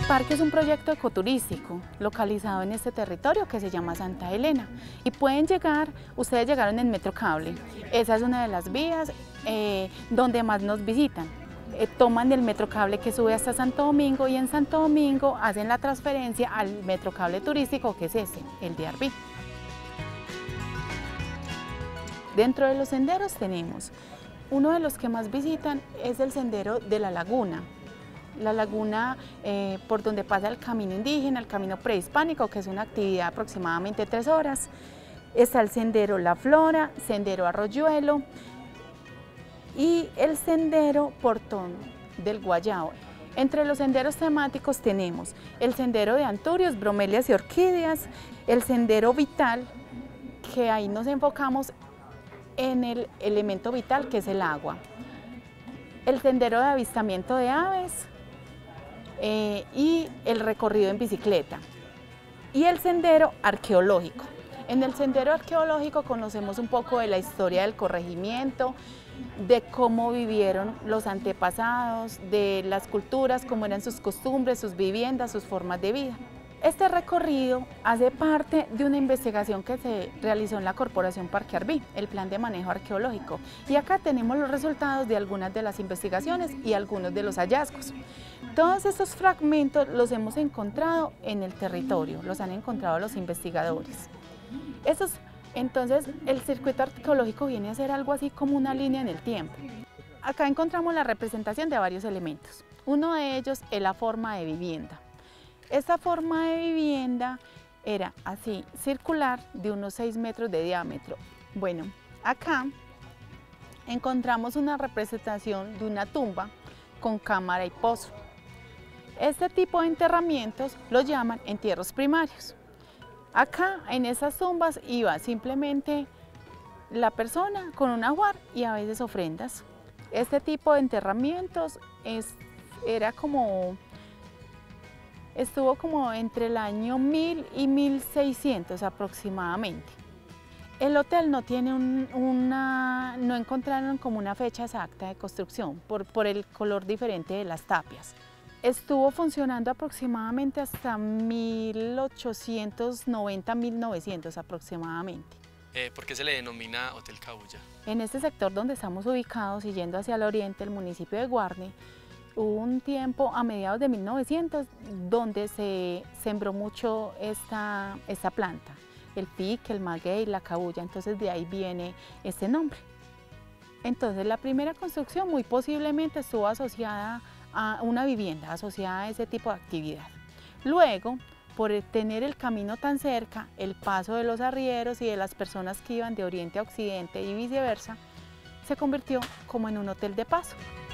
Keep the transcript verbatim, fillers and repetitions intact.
parque es un proyecto ecoturístico localizado en este territorio que se llama Santa Elena y pueden llegar, ustedes llegaron en Metro Cable, esa es una de las vías eh, donde más nos visitan. Eh, toman el Metro Cable que sube hasta Santo Domingo y en Santo Domingo hacen la transferencia al Metro Cable turístico que es ese, el de Arví. Dentro de los senderos tenemos, uno de los que más visitan es el sendero de la laguna. La laguna eh, por donde pasa el camino indígena, el camino prehispánico, que es una actividad de aproximadamente tres horas. Está el sendero La Flora, sendero Arroyuelo y el sendero Portón del Guayabo. Entre los senderos temáticos tenemos el sendero de Anturios, Bromelias y Orquídeas, el sendero Vital, que ahí nos enfocamos en el elemento vital que es el agua, el sendero de avistamiento de aves, Eh, y el recorrido en bicicleta y el sendero arqueológico. En el sendero arqueológico conocemos un poco de la historia del corregimiento, de cómo vivieron los antepasados, de las culturas, cómo eran sus costumbres, sus viviendas, sus formas de vida. Este recorrido hace parte de una investigación que se realizó en la Corporación Parque Arví, el Plan de Manejo Arqueológico. Y acá tenemos los resultados de algunas de las investigaciones y algunos de los hallazgos. Todos estos fragmentos los hemos encontrado en el territorio, los han encontrado los investigadores. Estos, entonces, el circuito arqueológico viene a ser algo así como una línea en el tiempo. Acá encontramos la representación de varios elementos. Uno de ellos es la forma de vivienda. Esta forma de vivienda era así, circular, de unos seis metros de diámetro. Bueno, acá encontramos una representación de una tumba con cámara y pozo. Este tipo de enterramientos los llaman entierros primarios. Acá en esas tumbas iba simplemente la persona con un ajuar y a veces ofrendas. Este tipo de enterramientos es, era como... Estuvo como entre el año mil y mil seiscientos aproximadamente. El hotel no tiene un, una, no encontraron como una fecha exacta de construcción por, por el color diferente de las tapias. Estuvo funcionando aproximadamente hasta mil ochocientos noventa, mil novecientos aproximadamente. Eh, ¿Por qué se le denomina Hotel Cabuya? En este sector donde estamos ubicados y yendo hacia el oriente, el municipio de Guarne, hubo un tiempo a mediados de mil novecientos donde se sembró mucho esta, esta planta, el pique, el maguey, la cabuya, entonces de ahí viene este nombre. Entonces la primera construcción muy posiblemente estuvo asociada a una vivienda, asociada a ese tipo de actividad. Luego, por tener el camino tan cerca, el paso de los arrieros y de las personas que iban de oriente a occidente y viceversa, se convirtió como en un hotel de paso.